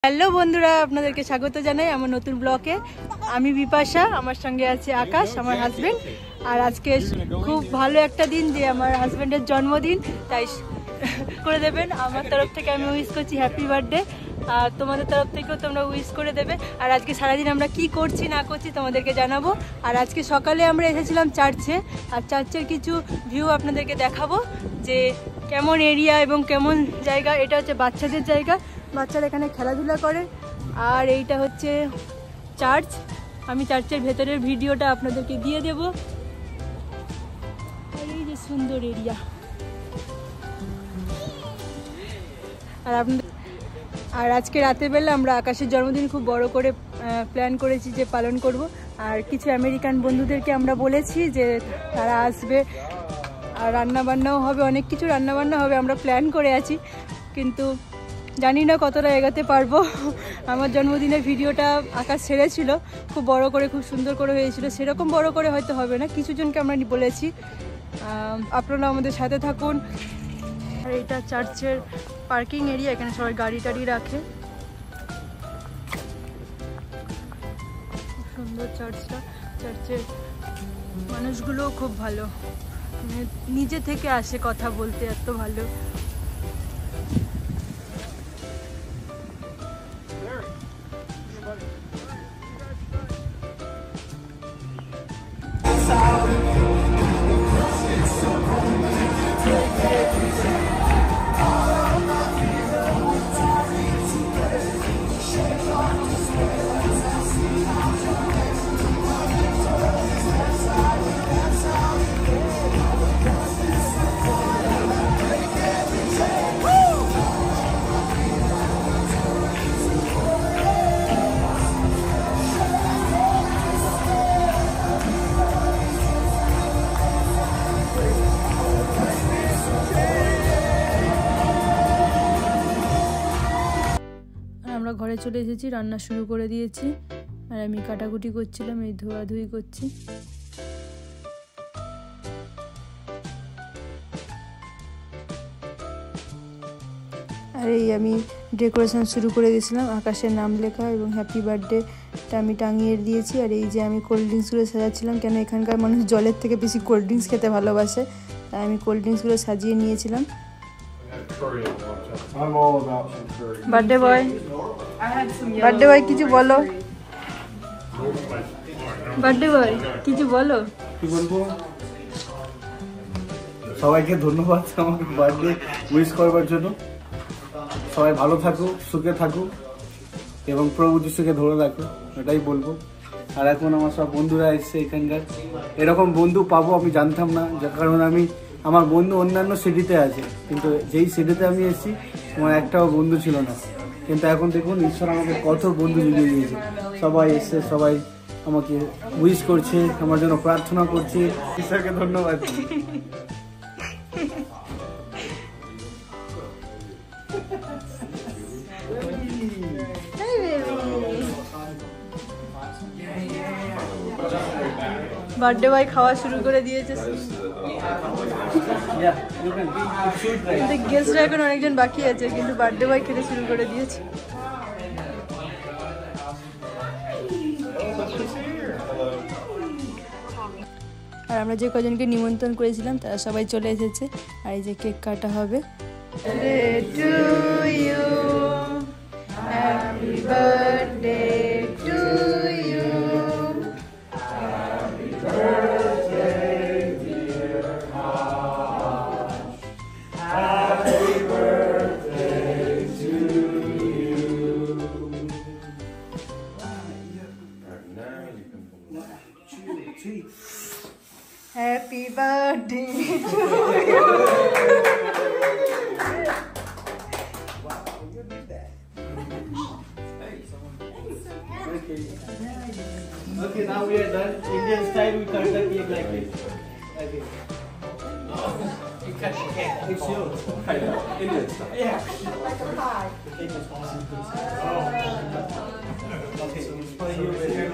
Hello বন্ধুরা, আপনাদেরকে স্বাগত জানাই আমার নতুন ব্লগে। আমি বিপাশা, আমার সঙ্গে আছে আকাশ, আমার হাজবেন্ড। আর আজকে খুব ভালো একটা দিন, যে আমার হাজবেন্ডের জন্মদিন, তাই করে দেবেন। আমার তরফ থেকে আমি উইশ করছি হ্যাপি বার্থডে, আর তোমাদের তরফ থেকেও তোমরা উইশ করে দেবে। আর আজকে সারাদিন আমরা কি করছি না করছি তোমাদেরকে জানাবো। আর আজকে সকালে আমরা এসেছিলাম চার্চে, আর চার্চের কিছু ভিউ আপনাদেরকে দেখাবো, যে কেমন এরিয়া এবং কেমন জায়গা। এটা হচ্ছে বাচ্চাদের জায়গা, বাচ্চারা এখানে খেলাধুলা করে। আর এইটা হচ্ছে চার্চ। আমি চার্চের ভেতরের ভিডিওটা আপনাদেরকে দিয়ে দেব। আর এই যে সুন্দর এরিয়া। আর আজকে রাতের বেলা আমরা আকাশের জন্মদিন খুব বড় করে প্ল্যান করেছি যে পালন করব। আর কিছু আমেরিকান বন্ধুদেরকে আমরা বলেছি যে তারা আসবে, আর রান্নাবান্নাও হবে, অনেক কিছু রান্নাবান্না হবে আমরা প্ল্যান করে আছি, কিন্তু জানি না কতটা এগাতে পারবো। আমার জন্মদিনের ভিডিওটা আকাশ ছেড়েছিল, খুব বড় করে, খুব সুন্দর করে হয়েছিল। সেরকম বড় করে হয়তো হবে না, কিছু জনকে আমরা বলেছি। আপনারা আমাদের সাথে থাকুন। আর এটা চার্চের পার্কিং এরিয়া, এখানে সবাই গাড়ি টাড়ি রাখে। খুব সুন্দর চার্চটা। চার্চের মানুষগুলোও খুব ভালো, নিজে থেকে আসে কথা বলতে, এত ভালো। আমরা ঘরে চলে এসেছি, রান্না শুরু করে দিয়েছি। আর আমি কাটাকুটি করছিলাম, এই ধোয়াধুয়ি করছি। আর এই আমি ডেকোরেশন শুরু করে দিয়েছিলাম, আকাশের নাম লেখা এবং হ্যাপি বার্থডেটা আমি টাঙিয়ে দিয়েছি। আর এই যে আমি কোল্ড ড্রিঙ্কসগুলো সাজাচ্ছিলাম, কেন এখানকার মানুষ জলের থেকে বেশি কোল্ড ড্রিঙ্কস খেতে ভালোবাসে, তাই আমি কোল্ড ড্রিঙ্কসগুলো সাজিয়ে নিয়েছিলাম। বার্থডে বয়, বার্থডে বয় কিছু বলো। বার্থডে বয় কিছু বলো। কি বলবো, সবাইকে ধন্যবাদ আমাকে বার্থডে উইশ করবার জন্য। সবাই ভালো থাকুক, সুখে থাকুক এবং প্রভু যিশুকে ধরে রাখো, এটাই বলবো। আর এখন আমার সব বন্ধুরা এসছে এখানকার, এরকম বন্ধু পাবো আমি জানতাম না, যার কারণে আমি, আমার বন্ধু অন্যান্য সিটিতে আছে, কিন্তু যেই সিটিতে আমি এসেছি আমার একটাও বন্ধু ছিল না। কিন্তু এখন দেখুন ঈশ্বর আমাকে কত বন্ধু জুড়িয়ে দিয়েছে। সবাই এসছে, সবাই আমাকে উইশ করছে, আমার জন্য প্রার্থনা করছে। ঈশ্বরকে ধন্যবাদ। বার্থডে বয় খাওয়া শুরু করে দিয়েছে। গেস্টরা এখন অনেকজন বাকি আছে, কিন্তু বার্থডে বয় খেতে শুরু করে দিয়েছে। আর আমরা যে কজনকে নিমন্ত্রণ করেছিলাম তারা সবাই চলে এসেছে। আর এই যে কেক কাটা হবে। Happy birthday to you, Happy birthday to you. Okay, now we are done. Indian style, we cut the cake like this. Okay. You cut the cake. It's yours. Indian style. Yeah. Like a pie. The cake is awesome. Okay, so it's for you.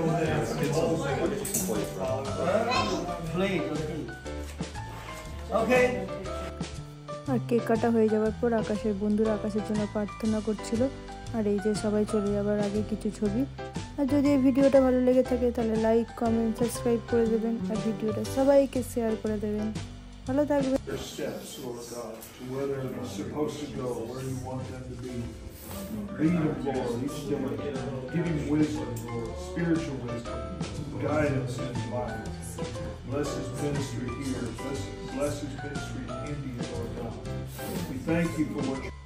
Plate. Okay. আর cake কাটা হয়ে যাওয়ার পর আকাশের বন্ধুরা আকাশের জন্য প্রার্থনা করছিল আর এই যে সবাই চলে যাবার আগে কিছু ছবি। আর যদি এই ভিডিওটা ভালো লেগে থাকে তাহলে লাইক, কমেন্ট, সাবস্ক্রাইব করে দেবেন আর ভিডিওটা সবাইকে শেয়ার করে দেবেন। ভালো থাকবেন। Their steps, Lord God, to where they're supposed to go, where you want them to be. Lead them, Lord, each day. Give him wisdom, Lord, spiritual wisdom, guidance in his life. Bless his ministry here. Bless his ministry in India, Lord God. We thank you for what